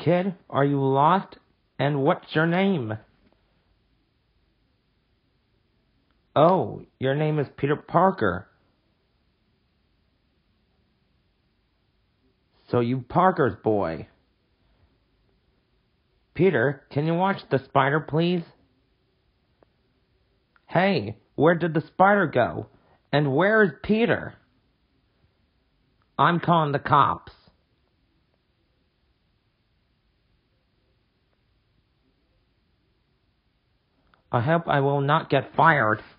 Kid, are you lost? And what's your name? Oh, your name is Peter Parker. So you Parker's boy. Peter, can you watch the spider, please? Hey, where did the spider go? And where is Peter? I'm calling the cops. I hope I will not get fired.